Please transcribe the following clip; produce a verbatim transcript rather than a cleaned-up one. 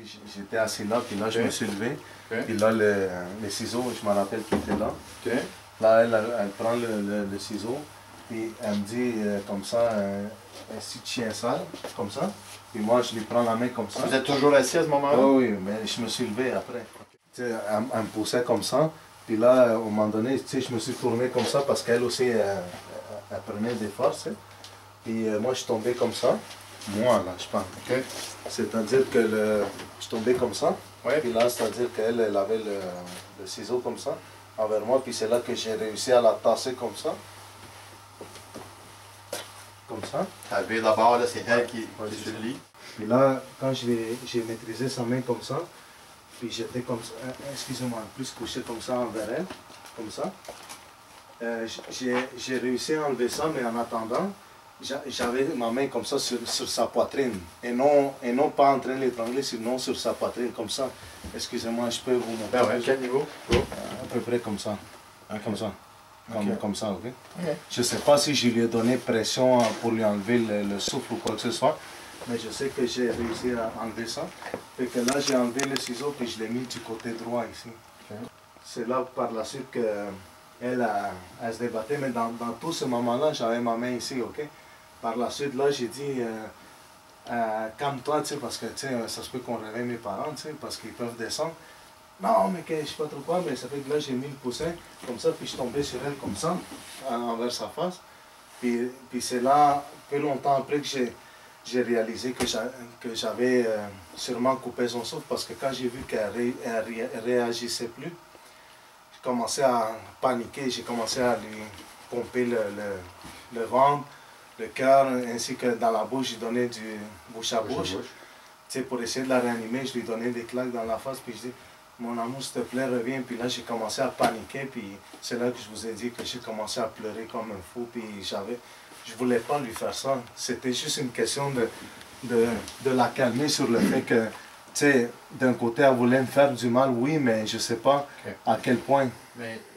j'étais assis là, puis là, okay. je me suis levé. Okay. Puis là, le, les ciseaux, je me rappelle qu'il était là. Okay. Là, elle, elle, elle prend le, le, le ciseau, puis elle me dit euh, comme ça, euh, un petit chien sale, comme ça. Puis moi, je lui prends la main comme ça. Vous êtes toujours assis à ce moment-là? Oh, oui, mais je me suis levé après. Okay. Elle, elle me poussait comme ça. Puis là, au moment donné, je me suis tourné comme ça parce qu'elle aussi, elle, elle prenait des forces. Puis euh, moi, je suis tombé comme ça. Moi, là, je parle. Okay. C'est-à-dire que le, je suis tombé comme ça. Ouais. Puis là, c'est-à-dire qu'elle elle avait le, le ciseau comme ça envers moi. Puis c'est là que j'ai réussi à la tasser comme ça. Comme ça. T'as vu d'abord, c'est elle qui, ouais, qui se lit. Puis là, quand j'ai maîtrisé sa main comme ça, puis j'étais comme ça, excusez-moi, plus couché comme ça envers elle, comme ça. Euh, j'ai réussi à enlever ça, mais en attendant, j'avais ma main comme ça sur, sur sa poitrine, et non, et non pas en train de l'étrangler, sinon sur sa poitrine, comme ça. Excusez-moi, je peux vous montrer. Ben ouais, quel niveau? Euh, à peu près comme ça, okay. comme ça, comme, okay. comme ça, ok? Okay. Je ne sais pas si je lui ai donné pression pour lui enlever le, le souffle ou quoi que ce soit, mais je sais que j'ai réussi à enlever ça. Et que là, j'ai enlevé le ciseau et je l'ai mis du côté droit ici. Okay. C'est là par la suite qu'elle elle, elle se débattait, mais dans, dans tout ce moment-là, j'avais ma main ici, ok? Par la suite, là, j'ai dit, euh, euh, calme-toi, tu sais, parce que, tu sais, ça se peut qu'on réveille mes parents, tu sais, parce qu'ils peuvent descendre. Non, mais que, je sais pas trop quoi, mais ça fait que là, j'ai mis le poussin, comme ça, puis je suis tombé sur elle, comme ça, envers sa face. Puis, puis c'est là, peu longtemps après, que j'ai j'ai réalisé que j'avais euh, sûrement coupé son souffle, parce que quand j'ai vu qu'elle ré, ré, réagissait plus, j'ai commencé à paniquer, j'ai commencé à lui pomper le, le, le ventre, le cœur, ainsi que dans la bouche, j'ai donné du bouche à bouche. bouche. Tu sais, pour essayer de la réanimer, je lui donnais des claques dans la face, puis je dis, mon amour, s'il te plaît, reviens. Puis là, j'ai commencé à paniquer, puis c'est là que je vous ai dit que j'ai commencé à pleurer comme un fou, puis j'avais... Je ne voulais pas lui faire ça. C'était juste une question de, de, de la calmer sur le fait que, tu sais, d'un côté, elle voulait me faire du mal, oui, mais je ne sais pas okay. à quel point. Mais